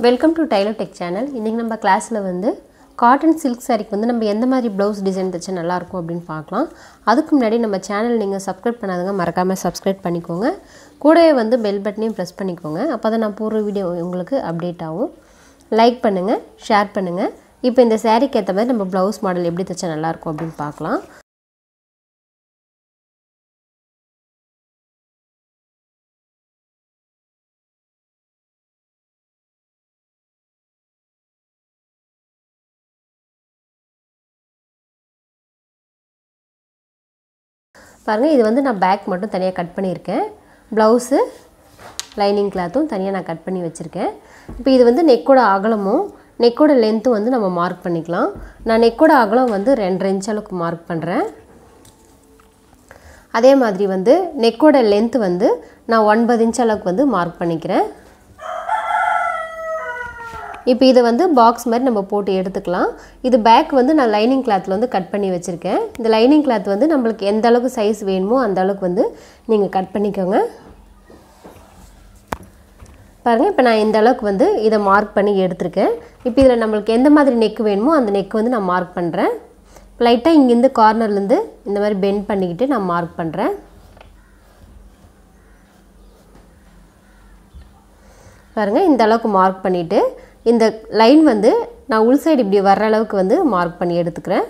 Welcome to Tailo Tech channel. இன்னைக்கு நம்ம கிளாஸ்ல வந்து காட்டன் சில்க் சாரிக்கு வந்து நம்ம எந்த மாதிரி ப்ளவுஸ் டிசைன் தச்சா நல்லா இருக்கும் அப்படினு பார்க்கலாம். அதுக்கு முன்னாடி நம்ம சேனல் நீங்க Subscribe பண்ணாதவங்க மறக்காம Subscribe பண்ணிக்கோங்க. கூடவே வந்து பெல் பட்டனையும் பிரஸ் பண்ணிக்கோங்க. அப்பதான் நான் போடுற வீடியோ உங்களுக்கு அப்டேட் ஆகும். லைக் பண்ணுங்க, ஷேர் பண்ணுங்க. இப்போ இந்த சாரிக்கு ஏத்த மாதிரி நம்ம ப்ளவுஸ் மாடல் எப்படி தச்சா நல்லா இருக்கும் அப்படினு பார்க்கலாம். பாருங்க இது வந்து நான் பேக் மட்டும் தனியா கட் பண்ணியிருக்கேன். ப்ளவுஸ் லைனிங் கிளாத்தும் தனியா நான் கட் பண்ணி வச்சிருக்கேன். இப்போ இது வந்து நெக்கோட அகலமும் நெக்கோட லெந்த்தும் வந்து நம்ம மார்க் பண்ணிக்கலாம். நான் நெக்கோட அகலம் வந்து 2.5 இன்ச் அளவுக்கு மார்க் பண்றேன். அதே மாதிரி வந்து நெக்கோட லெந்த் வந்து நான் 9 இன்ச் அளவுக்கு வந்து மார்க் பண்ணிக்கிறேன். இப்போ இத வந்து பாக்ஸ் மாதிரி நம்ம போட்டு எடுத்துக்கலாம். இது பேக் வந்து நான் லைனிங் கிளாத்ல வந்து கட் பண்ணி வச்சிருக்கேன். இந்த லைனிங் கிளாத் வந்து நமக்கு எந்த அளவுக்கு சைஸ் வேணுமோ அந்த அளவுக்கு வந்து நீங்க கட் பண்ணிக்கோங்க. பாருங்க இப்போ நான் இந்த அளவுக்கு வந்து இத மார்க் பண்ணி எடுத்துர்க்கேன். இப்போ இதல நமக்கு எந்த மாதிரி நெக் வேணுமோ அந்த நெக் வந்து நான் மார்க் பண்றேன். லைட்டா இங்க இந்த கார்னர்ல இருந்து இந்த மாதிரி பெண்ட் பண்ணிக்கிட்டு நான் மார்க் பண்றேன். பாருங்க இந்த அளவுக்கு மார்க் பண்ணிட்டு இந்த லைன் வந்து நான் உள் சைடு இப்படி வர்ற அளவுக்கு வந்து மார்க் பண்ணி எடுத்துக்கிறேன்.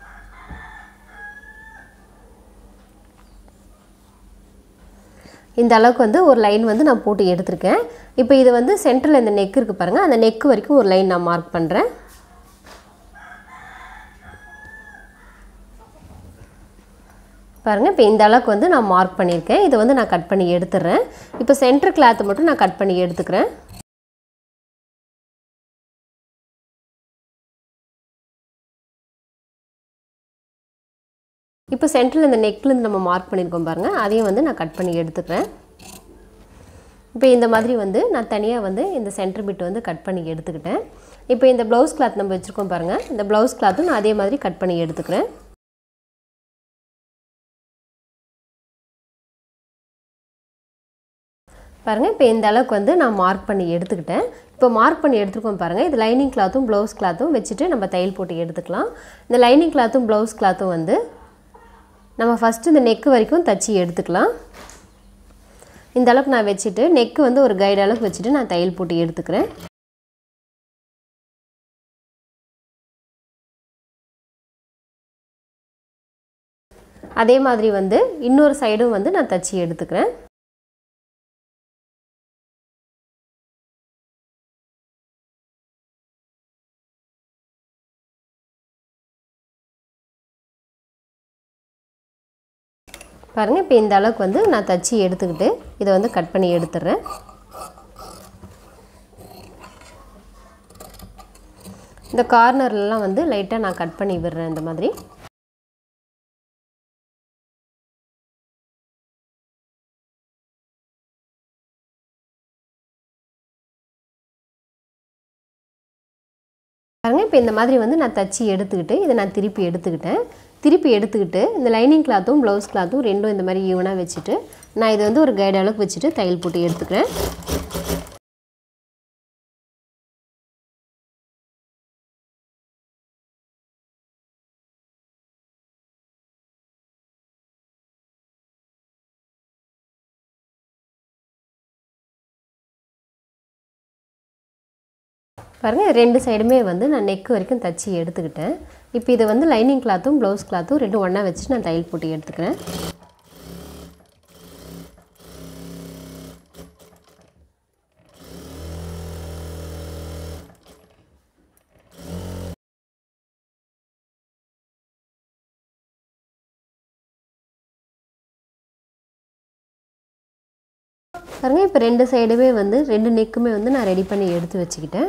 இந்த அளவுக்கு வந்து ஒரு லைன் வந்து நான் போட்டு எடுத்துர்க்கேன். இப்போ இது வந்து சென்டர்ல இந்த நெக் இருக்கு பாருங்க. அந்த நெக் வரைக்கும் ஒரு லைன் நான் மார்க் பண்றேன். பாருங்க இப்போ இந்த அளவுக்கு வந்து நான் மார்க் பண்ணிருக்கேன். இத வந்து நான் கட் பண்ணி எடுத்துறேன். இப்போ சென்டர் கிளாத் மட்டும் நான் கட் பண்ணி எடுத்துக்கிறேன். இப்போ சென்டர்ல இந்த நெக்ல இருந்து நம்ம மார்க் பண்ணிருக்கோம் பாருங்க. அதையும் வந்து நான் கட் பண்ணி எடுத்துக்கிறேன். இப்போ இந்த மாதிரி வந்து நான் தனியா வந்து இந்த சென்டர் பிட் வந்து கட் பண்ணி எடுத்துக்கிட்டேன். இப்போ இந்த ப்ளவுஸ் கிளாத் நம்ம வெச்சிருக்கோம் பாருங்க. இந்த ப்ளவுஸ் கிளாத்தும் நான் அதே மாதிரி கட் பண்ணி எடுத்துக்கிறேன். பாருங்க இப்போ இந்த அளவுக்கு வந்து நான் மார்க் பண்ணி எடுத்துக்கிட்டேன். இப்போ மார்க் பண்ணி எடுத்துக்கோம் பாருங்க. இது லைனிங் கிளாத்தும் ப்ளவுஸ் கிளாத்தும் வெச்சிட்டு நம்ம தையல் போட்டு எடுத்துக்கலாம். இந்த லைனிங் கிளாத்தும் ப்ளவுஸ் கிளாத்தும் வந்து நம்ம ஃபர்ஸ்ட் இந்த நெக் வரைக்கும் தச்சி எடுத்துக்கலாம். இந்த அளவுக்கு நான் வெச்சிட்டு நெக் வந்து ஒரு கைடு அளவுக்கு வெச்சிட்டு நான் தையல் போட்டு எடுத்துக்கிறேன். அதே மாதிரி வந்து இன்னொரு சைடும் வந்து நான் தச்சி எடுத்துக்கிறேன். பாருங்க இப்போ இந்த அளவுக்கு வந்து நான் தச்சி எடுத்துக்கிட்டு இத வந்து கட் பண்ணி எடுத்துறேன். இந்த கார்னர்ல எல்லாம் வந்து லைட்டா நான் கட் பண்ணி விடுறேன் இந்த மாதிரி. பாருங்க இப்போ இந்த மாதிரி வந்து நான் தச்சி எடுத்துக்கிட்டு இத நான் திருப்பி எடுத்துக்கிட்டேன். திருப்பி எடுத்துக்கிட்டு இந்த லைனிங் கிளாத்தும் ப்ளவுஸ் கிளாத்தும் ரெண்டும் இந்த மாதிரி ஈவனா வெச்சிட்டு நான் இது வந்து ஒரு கைடு அளவுக்கு வெச்சிட்டு தையல் போட்டு எடுத்துக்கிறேன். பாருங்க ரெண்டு சைடுமே வந்து நான் நெக் வரைக்கும் தச்சி எடுத்துக்கிட்டேன். இப்போ இத வந்து லைனிங் கிளாத்தும் ப்ளவுஸ் கிளாத்தும் ரெண்டும் ஒண்ணா வெச்சு நான் தையல் போட்டு எடுத்துக்கிறேன். பாருங்க இப்போ ரெண்டு சைடுமே வந்து ரெண்டு நெக்குமே வந்து நான் ரெடி பண்ணி எடுத்து வச்சிட்டேன்.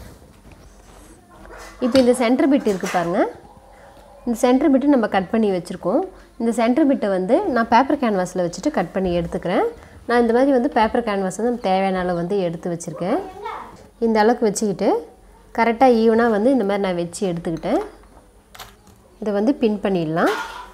இப்போ இந்த சென்டர் பிட் இருக்கு பாருங்க. இந்த சென்டர் பிட் நம்ம கட் பண்ணி வச்சிருக்கோம். இந்த சென்டர் பிட்டை வந்து நான் பேப்பர் கேன்வாஸ்ல வச்சிட்டு கட் பண்ணி எடுத்துக்கிறேன். நான் இந்த மாதிரி வந்து பேப்பர் கேன்வாஸ் வந்து தேவையான அளவு வந்து எடுத்து வச்சிருக்கேன். இந்த அளவுக்கு வெச்சிட்டு கரெக்ட்டா ஈவனா வந்து இந்த மாதிரி நான் வெச்சி எடுத்துக்கிட்டேன். இத வந்து பின் பண்ணிடலாம்.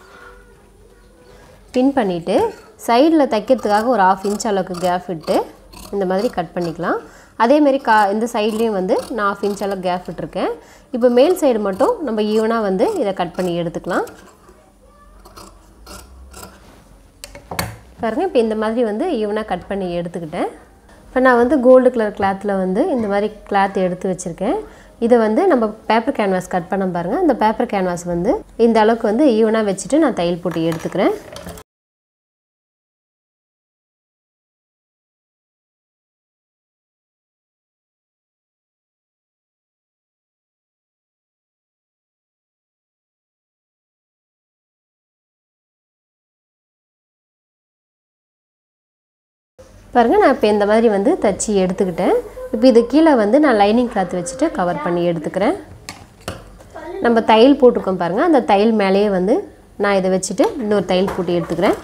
பின் பண்ணிட்டு சைடுல தைக்கிறதுக்காக ஒரு 1/2 இன்ச் அளவுக்கு கேப் விட்டு இந்த மாதிரி கட் பண்ணிக்கலாம். அதே மாதிரி இந்த சைட்லேயும் வந்து நான் 1/2 இன்ச் அளவு கேப் விட்டுருக்கேன். இப்போ மேல் சைடு மட்டும் நம்ம ஈவனாக வந்து இதை கட் பண்ணி எடுத்துக்கலாம். பாருங்கள், இப்போ இந்த மாதிரி வந்து ஈவனாக கட் பண்ணி எடுத்துக்கிட்டேன். இப்போ நான் வந்து கோல்டு கலர் கிளாத்தில் வந்து இந்த மாதிரி கிளாத் எடுத்து வச்சுருக்கேன். இதை வந்து நம்ம பேப்பர் கேன்வாஸ் கட் பண்ண பாருங்கள். அந்த பேப்பர் கேன்வாஸ் வந்து இந்த அளவுக்கு வந்து ஈவனாக வச்சுட்டு நான் தையல் போட்டு எடுத்துக்கிறேன். பாருங்கள், நான் இப்போ இந்த மாதிரி வந்து தச்சு எடுத்துக்கிட்டேன். இப்போ இது கீழே வந்து நான் லைனிங் கிளாத் வச்சுட்டு கவர் பண்ணி எடுத்துக்கிறேன். நம்ம தையல் போட்டிருக்கோம் பாருங்கள், அந்த தையல் மேலேயே வந்து நான் இதை வச்சுட்டு இன்னொரு தையல் போட்டு எடுத்துக்கிறேன்.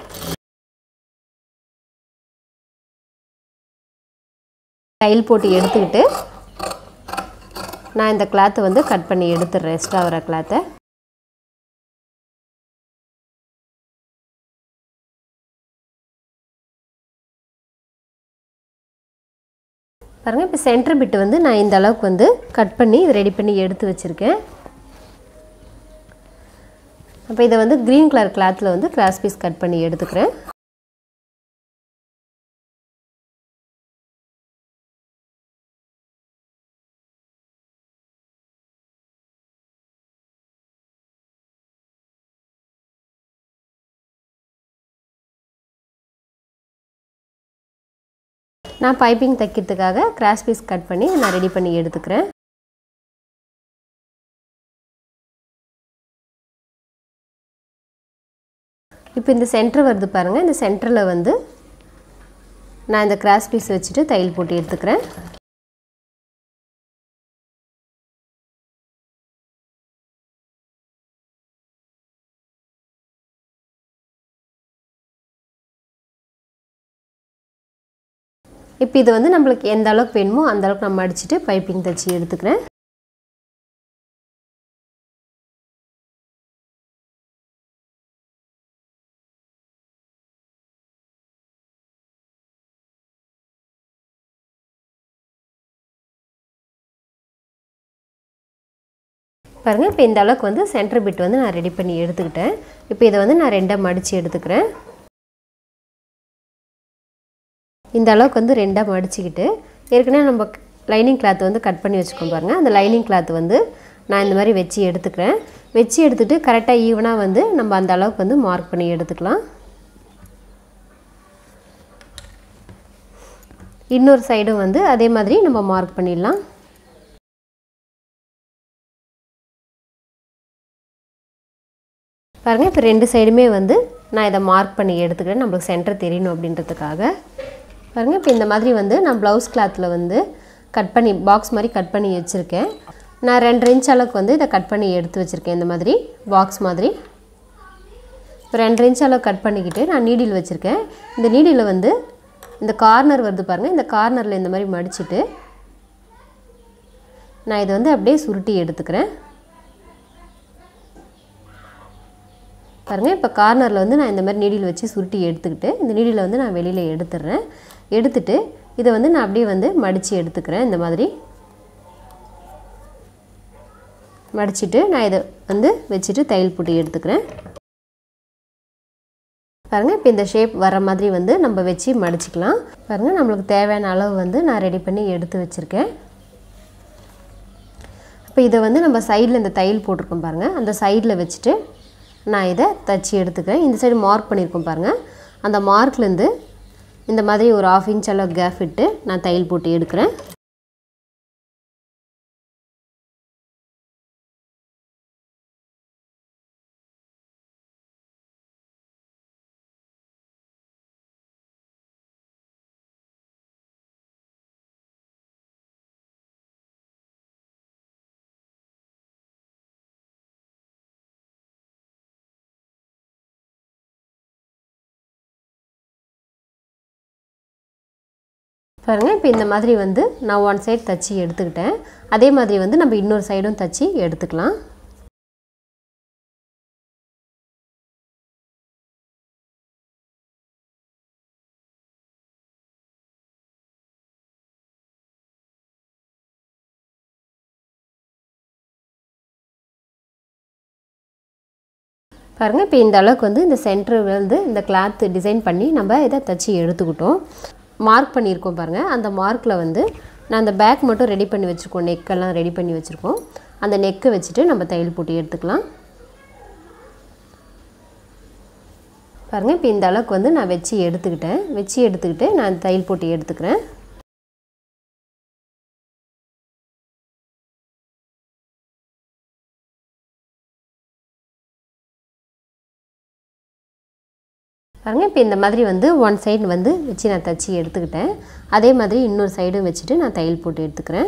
தையல் போட்டு எடுத்துக்கிட்டு நான் இந்த கிளாத்தை வந்து கட் பண்ணி எடுத்துடுறேன். எக்ஸ்ட்ரா வர கிளாத்தை பாருங்கள். இப்போ சென்டர் பிட்டு வந்து நான் இந்த அளவுக்கு வந்து கட் பண்ணி ரெடி பண்ணி எடுத்து வச்சுருக்கேன். அப்போ இதை வந்து க்ரீன் கலர் கிளாத்தில் வந்து கிராஸ் பீஸ் கட் பண்ணி எடுத்துக்கிறேன். நான் பைப்பிங் தைக்கிறதுக்காக கிராஸ் பீஸ் கட் பண்ணி நான் ரெடி பண்ணி எடுத்துக்கிறேன். இப்போ இந்த சென்டர் வருது பாருங்கள், இந்த சென்டரில் வந்து நான் இந்த கிராஸ் பீஸ் வச்சுட்டு தையல் போட்டு எடுத்துக்கிறேன். இப்போ இது வந்து நம்மளுக்கு எந்த அளவுக்கு வேணுமோ அந்த அளவுக்கு நம்ம மடிச்சுட்டு பைப்பிங் தைச்சி எடுத்துக்கிறேன். பாருங்கள், இப்போ இந்த அளவுக்கு வந்து சென்டர் பிட் வந்து நான் ரெடி பண்ணி எடுத்துக்கிட்டேன். இப்போ இதை வந்து நான் ரெண்டாக மடித்து எடுத்துக்கிறேன். இந்த அளவுக்கு வந்து ரெண்டாக மடிச்சுக்கிட்டு ஏற்கனவே நம்ம லைனிங் கிளாத் வந்து கட் பண்ணி வச்சுக்கோம் பாருங்கள். அந்த லைனிங் கிளாத் வந்து நான் இந்த மாதிரி வச்சு எடுத்துக்கிறேன். வச்சு எடுத்துகிட்டு கரெக்டாக ஈவனாக வந்து நம்ம அந்த அளவுக்கு வந்து மார்க் பண்ணி எடுத்துக்கலாம். இன்னொரு சைடும் வந்து அதே மாதிரி நம்ம மார்க் பண்ணிடலாம். பாருங்கள், இப்போ ரெண்டு சைடுமே வந்து நான் இதை மார்க் பண்ணி எடுத்துக்கிறேன், நம்மளுக்கு சென்டர் தெரியணும் அப்படின்றதுக்காக. பாருங்கள், இப்போ இந்த மாதிரி வந்து நான் ப்ளவுஸ் கிளாத்தில் வந்து கட் பண்ணி பாக்ஸ் மாதிரி கட் பண்ணி வச்சுருக்கேன். நான் 2 இன்ச் அளவுக்கு வந்து இதை கட் பண்ணி எடுத்து வச்சுருக்கேன். இந்த மாதிரி பாக்ஸ் மாதிரி இப்போ 2 இன்ச் அளவு கட் பண்ணிக்கிட்டு நான் நீடில் வச்சுருக்கேன். இந்த நீடில் வந்து இந்த கார்னர் வருது பாருங்கள், இந்த கார்னரில் இந்த மாதிரி மடிச்சுட்டு நான் இதை வந்து அப்படியே சுருட்டி எடுத்துக்கிறேன். பாருங்கள், இப்போ கார்னரில் வந்து நான் இந்த மாதிரி நீடில் வச்சு சுருட்டி எடுத்துக்கிட்டு இந்த நீடில் வந்து நான் வெளியில் எடுத்துடுறேன். எடுத்துட்டு இதை வந்து நான் அப்படியே வந்து மடித்து எடுத்துக்கிறேன். இந்த மாதிரி மடிச்சுட்டு நான் இதை வந்து வச்சுட்டு தையல் போட்டு எடுத்துக்கிறேன். பாருங்கள், இப்போ இந்த ஷேப் வர மாதிரி வந்து நம்ம வச்சு மடிச்சுக்கலாம். பாருங்கள், நம்மளுக்கு தேவையான அளவு வந்து நான் ரெடி பண்ணி எடுத்து வச்சுருக்கேன். இப்போ இதை வந்து நம்ம சைடில் இந்த தையல் போட்டிருக்கோம் பாருங்கள், அந்த சைடில் வச்சுட்டு நான் இதை தச்சு எடுத்துக்கிறேன். இந்த சைடு மார்க் பண்ணியிருக்கோம் பாருங்கள், அந்த மார்க்லேருந்து இந்த மாதிரி ஒரு 1/2 இன்ச் அளவு கேப் விட்டு நான் தையல் போட்டு எடுக்கிறேன். பாருங்கள், இப்போ இந்த மாதிரி வந்து நான் ஒன் சைடு தச்சு எடுத்துக்கிட்டேன். அதே மாதிரி வந்து நம்ம இன்னொரு சைடும் தச்சு எடுத்துக்கலாம். பாருங்கள் இப்போ இந்த அளவுக்கு வந்து இந்த சென்டர் வந்து இந்த கிளாத் டிசைன் பண்ணி நம்ம இதை தச்சு எடுத்துக்கிட்டோம். மார்க் பண்ணியிருக்கோம் பாருங்கள். அந்த மார்க்கில் வந்து நான் அந்த பேக் மட்டும் ரெடி பண்ணி வச்சுருக்கோம். நெக்கெல்லாம் ரெடி பண்ணி வச்சுருக்கோம். அந்த நெக்கை வச்சுட்டு நம்ம தையல் போட்டு எடுத்துக்கலாம். பாருங்கள் இப்போ இந்த அளவுக்கு வந்து நான் வச்சு எடுத்துக்கிட்டு நான் தையல் போட்டு எடுத்துக்கிறேன். பாருங்கள் இப்போ இந்த மாதிரி வந்து ஒன் சைடு வந்து வச்சு நான் தச்சு எடுத்துக்கிட்டேன். அதே மாதிரி இன்னொரு சைடும் வச்சுட்டு நான் தையல் போட்டு எடுத்துக்கிறேன்.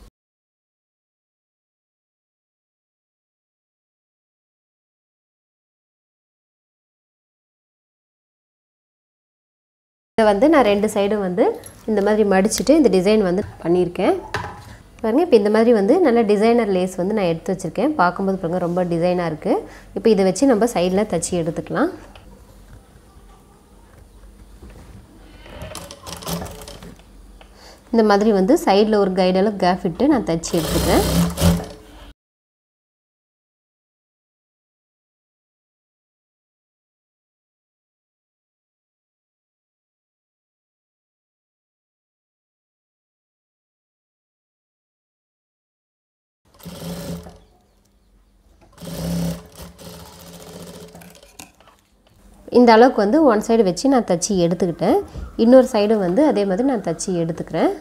இதை வந்து நான் 2 சைடும் வந்து இந்த மாதிரி மடிச்சுட்டு இந்த டிசைன் வந்து பண்ணியிருக்கேன். பாருங்கள் இப்போ இந்த மாதிரி வந்து நல்ல டிசைனர் லேஸ் வந்து நான் எடுத்து வச்சுருக்கேன். பார்க்கும்போது பாருங்கள் ரொம்ப டிசைனாக இருக்குது. இப்போ இதை வச்சு நம்ம சைடில் தச்சு எடுத்துக்கலாம். இந்த மாதிரி வந்து சைடில் ஒரு கைடெல்லாம் கேப் விட்டு நான் தச்சு எடுத்துக்கிறேன். இந்த அளவுக்கு வந்து ஒன் சைடு வச்சு நான் தச்சு எடுத்துக்கிட்டேன். இன்னொரு சைடும் வந்து அதே மாதிரி நான் தச்சு எடுத்துக்கிறேன்.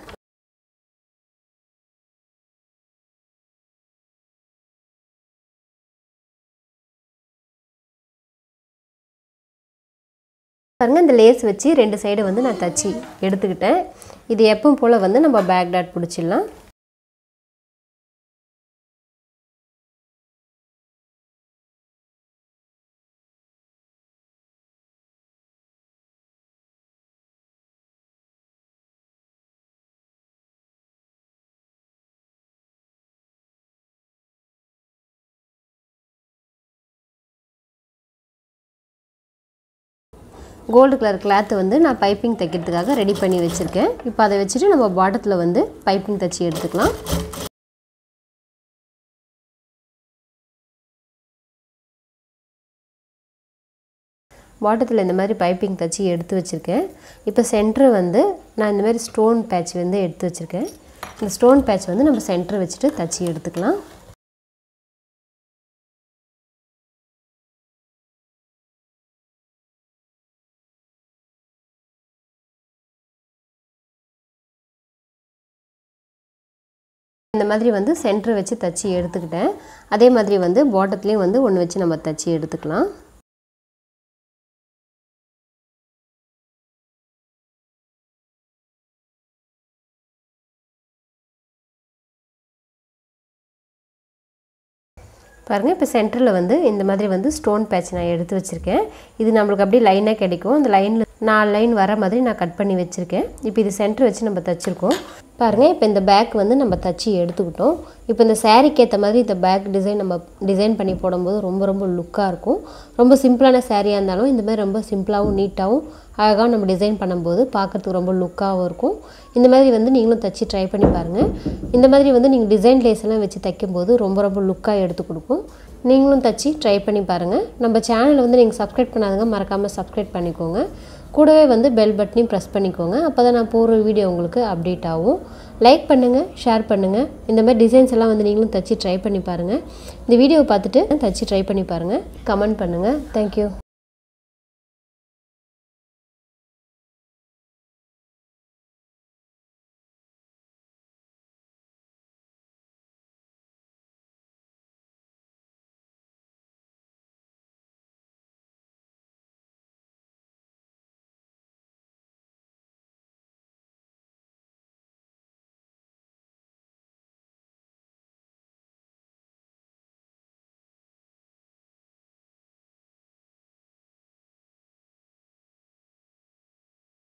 பாருங்கள் இந்த லேஸ் வச்சு 2 சைடு வந்து நான் தச்சு எடுத்துக்கிட்டேன். இது எப்பவும் போல் வந்து நம்ம பேக் டாட் பிடிச்சிடலாம். கோல்டு கலர் கிளாத் வந்து நான் பைப்பிங் தைக்கிறதுக்காக ரெடி பண்ணி வச்சுருக்கேன். இப்போ அதை வச்சுட்டு நம்ம பாட்டத்தில் வந்து பைப்பிங் தைச்சி எடுத்துக்கலாம். பாட்டத்தில் இந்த மாதிரி பைப்பிங் தைச்சி எடுத்து வச்சுருக்கேன். இப்போ சென்டர் வந்து நான் இந்த மாதிரி ஸ்டோன் பேட்ச் வந்து எடுத்து வச்சுருக்கேன். இந்த ஸ்டோன் பேட்ச் வந்து நம்ம சென்டர் வச்சுட்டு தைச்சி எடுத்துக்கலாம். இந்த மாதிரி வந்து சென்டர் வச்சு தச்சு எடுத்துக்கிட்டேன். அதே மாதிரி வந்து பாட்டத்துலேயும் வந்து ஒன்று வச்சு நம்ம தச்சு எடுத்துக்கலாம். பாருங்கள் இப்போ சென்டரில் வந்து இந்த மாதிரி வந்து ஸ்டோன் பேட்ச் நான் எடுத்து வச்சுருக்கேன். இது நம்மளுக்கு அப்படியே லைனாக கிடைக்கும். அந்த லைனில் 4 லைன் வர மாதிரி நான் கட் பண்ணி வச்சுருக்கேன். இப்போ இது சென்டர் வச்சு நம்ம தச்சுருக்கோம். பாருங்கள் இப்போ இந்த பேக் வந்து நம்ம தச்சு எடுத்துக்கிட்டோம். இப்போ இந்த சாரீக்கு ஏற்ற மாதிரி இந்த பேக் டிசைன் நம்ம டிசைன் பண்ணி போடும்போது ரொம்ப லுக்காக இருக்கும். ரொம்ப சிம்பிளான சாரியாக இருந்தாலும் இந்த மாதிரி ரொம்ப சிம்பிளாகவும் நீட்டாகவும் அழகாக நம்ம டிசைன் பண்ணும்போது பார்க்குறதுக்கு ரொம்ப லுக்காகவும் இருக்கும். இந்த மாதிரி வந்து நீங்களும் தச்சு ட்ரை பண்ணி பாருங்கள். இந்த மாதிரி வந்து நீங்கள் டிசைன் லேஸ் எல்லாம் வச்சு தைக்கும்போது ரொம்ப லுக்காக எடுத்து கொடுக்கும். நீங்களும் தச்சு ட்ரை பண்ணி பாருங்கள். நம்ம சேனலை வந்து நீங்கள் சப்ஸ்கிரைப் பண்ணாதுங்க, மறக்காமல் சப்ஸ்கிரைப் பண்ணிக்கோங்க. கூடவே வந்து பெல் பட்டனையும் ப்ரெஸ் பண்ணிக்கோங்க. அப்போ தான் நான் போடுற வீடியோ உங்களுக்கு அப்டேட் ஆகும். லைக் பண்ணுங்கள், ஷேர் பண்ணுங்கள். இந்த மாதிரி டிசைன்ஸ் எல்லாம் வந்து நீங்களும் தச்சு ட்ரை பண்ணி பாருங்கள். இந்த வீடியோவை பார்த்துட்டு தச்சு ட்ரை பண்ணி பாருங்கள். கமெண்ட் பண்ணுங்கள். தேங்க்யூ.